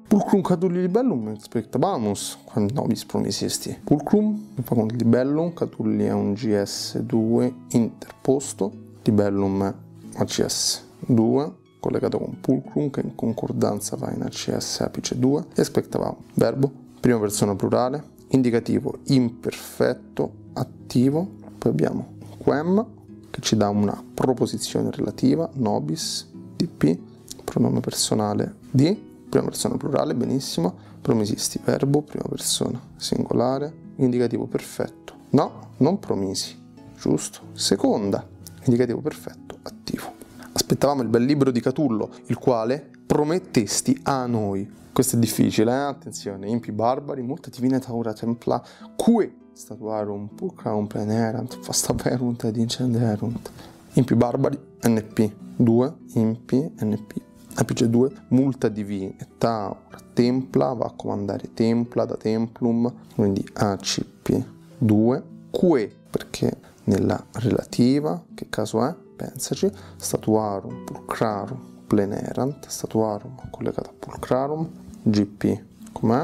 Pulcrum catulli libellum expectabamus, quando nobis promisisti. Pulcrum, con libellum, catulli è un GS2 interposto, libellum è ACS2, collegato con pulcrum, che in concordanza va in ACS apice 2, expectavamo, verbo, prima persona plurale, indicativo imperfetto, attivo, poi abbiamo quem, che ci dà una proposizione relativa, nobis, dp, pronome personale di, prima persona plurale, benissimo, promisisti, verbo, prima persona singolare, indicativo perfetto, no, non promisi, giusto, seconda, indicativo perfetto, attivo. Aspettavamo il bel libro di Catullo, il quale promettesti a noi. Questo è difficile, attenzione, impi barbari, multa divina taura templa, que statuarum pulcrum plenerant, fastaverunt ed incenderunt. Impi barbari, NP 2, impi, NP, apice 2, multa divina, taura, templa, va a comandare templa da templum, quindi ACP 2, que, perché nella relativa, che caso è? Pensaci, statuarum pulcrarum plenerant, statuarum collegato a pulcrarum, GP, com'è?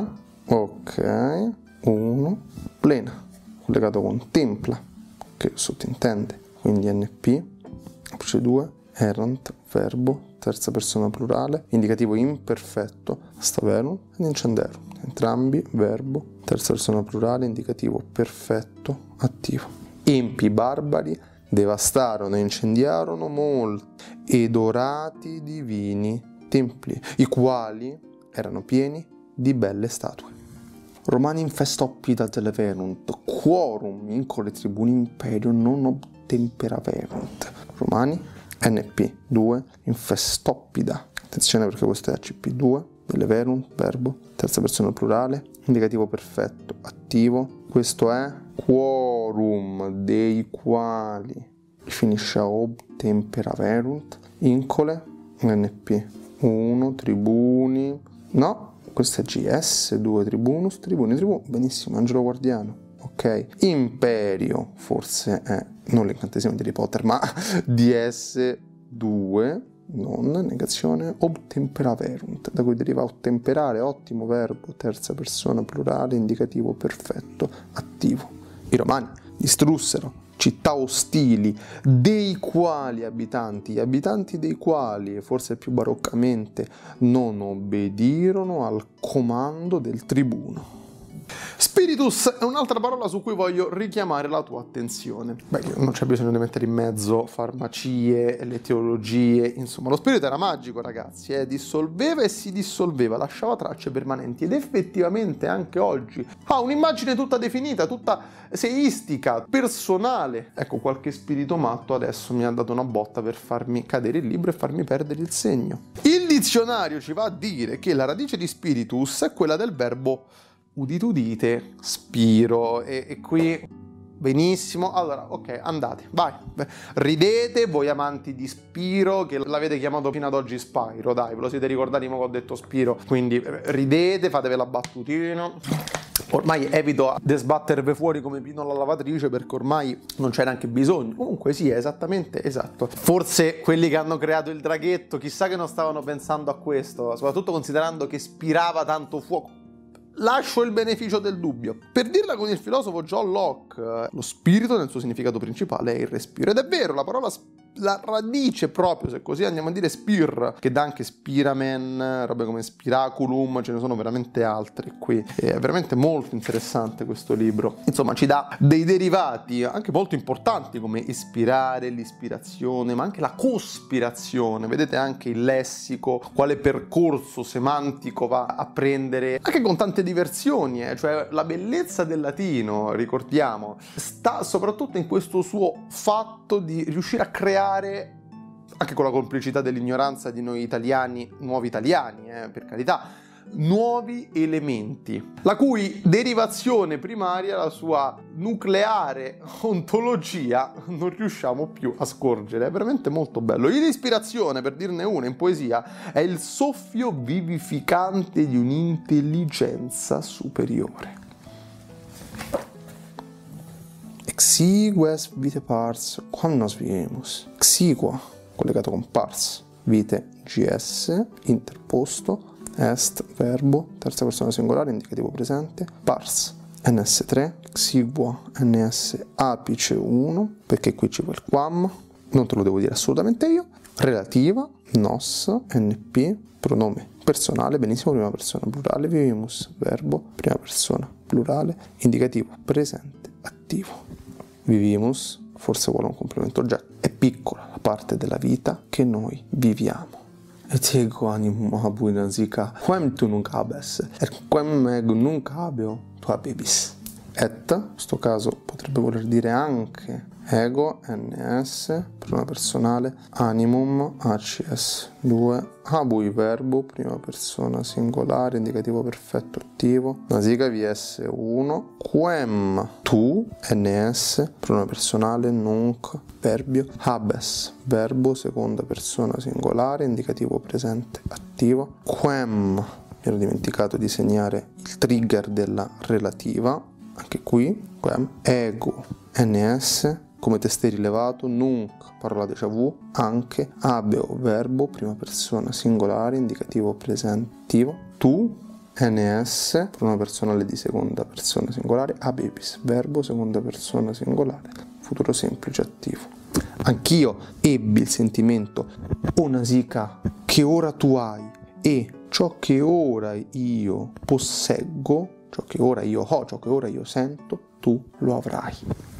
Ok, 1, plena, collegato con templa, che sottintende, quindi NP, apice 2, erant, verbo, terza persona plurale, indicativo imperfetto, staverum ed incenderum, entrambi, verbo, terza persona plurale, indicativo perfetto, attivo. Empi barbari devastarono e incendiarono molti ed orati divini templi, i quali erano pieni di belle statue. Romani infestoppida televerunt, quorum incole tribuni imperio non obtemperaverunt. Romani, NP 2, infestoppida, attenzione perché questo è ACP2, televerunt, verbo, terza persona plurale, indicativo perfetto, attivo, questo è quorum, dei quali, finisce a obtemperaverunt, incole, NP 1, tribuni, no, questo è GS2, tribunus, tribuni, benissimo, angelo guardiano, ok, imperio, forse è, non l'incantesimo di Harry Potter, ma DS2, non, negazione, obtemperaverunt, da cui deriva ottemperare, ottimo verbo, terza persona plurale, indicativo perfetto, attivo. I romani distrussero città ostili, dei quali gli abitanti dei quali, forse più baroccamente, non obbedirono al comando del tribuno. Spiritus è un'altra parola su cui voglio richiamare la tua attenzione. Beh, non c'è bisogno di mettere in mezzo farmacie, le teologie, insomma, lo spirito era magico, ragazzi, dissolveva e si dissolveva, lasciava tracce permanenti ed effettivamente anche oggi ha un'immagine tutta definita, tutta seistica, personale. Ecco, qualche spirito matto adesso mi ha dato una botta per farmi cadere il libro e farmi perdere il segno. Il dizionario ci va a dire che la radice di spiritus è quella del verbo udite udite, spiro, e qui benissimo, allora ok, andate, vai, ridete voi amanti di Spiro, che l'avete chiamato fino ad oggi Spyro, dai, ve lo siete ricordati mo che ho detto Spiro, quindi ridete, fatevi la battutina. Ormai evito di sbattervi fuori come Pino la lavatrice, perché ormai non c'è neanche bisogno. Comunque sì, è esattamente, esatto. Forse quelli che hanno creato il draghetto, chissà che non stavano pensando a questo, soprattutto considerando che spirava tanto fuoco. Lascio il beneficio del dubbio. Per dirla con il filosofo John Locke, lo spirito nel suo significato principale è il respiro. Ed è vero, la parola la radice proprio, se così andiamo a dire spir, che dà anche spiramen, robe come spiraculum, ce ne sono veramente altri qui. È veramente molto interessante questo libro. Insomma, ci dà dei derivati anche molto importanti come ispirare, l'ispirazione, ma anche la cospirazione. Vedete anche il lessico, quale percorso semantico va a prendere, anche con tante diversioni, cioè la bellezza del latino, ricordiamo, sta soprattutto in questo suo fatto di riuscire a creare, anche con la complicità dell'ignoranza di noi italiani, nuovi italiani, per carità, nuovi elementi, la cui derivazione primaria, la sua nucleare ontologia, non riusciamo più a scorgere. È veramente molto bello. L'ispirazione, per dirne una in poesia, è il soffio vivificante di un'intelligenza superiore. Exigues vite pars, quam nos vivemus. Exigua, collegato con pars, vite GS, interposto, est, verbo, terza persona singolare, indicativo presente, pars, ns3, exigua, ns apice 1, perché qui ci vuole il quam, non te lo devo dire assolutamente io, relativa, nos, np, pronome personale, benissimo, prima persona plurale, vivimus, verbo, prima persona plurale, indicativo presente, attivo. Vivimus, forse vuole un complemento oggetto, è piccola la parte della vita che noi viviamo. E tego animo abu nazika, quem tu non cabes, e quem ego non cabeo, tu abibis. Et, in questo caso potrebbe voler dire anche ego, ns, prima personale, animum, acs, 2, habui verbo, prima persona singolare, indicativo perfetto attivo, nasica vs 1, quem tu, ns, prima personale, nunc, verbio, habes, verbo, seconda persona singolare, indicativo presente attivo, quem, mi ero dimenticato di segnare il trigger della relativa, anche qui, quem, ego, ns, come testé rilevato, nunc, parola déjà vu, anche, abeo, verbo, prima persona singolare, indicativo presente attivo, tu, ns, pronomen personale di seconda persona singolare, abebis, verbo, seconda persona singolare, futuro semplice attivo. Anch'io ebbi il sentimento, o nasica, che ora tu hai, e ciò che ora io posseggo, ciò che ora io ho, ciò che ora io sento, tu lo avrai.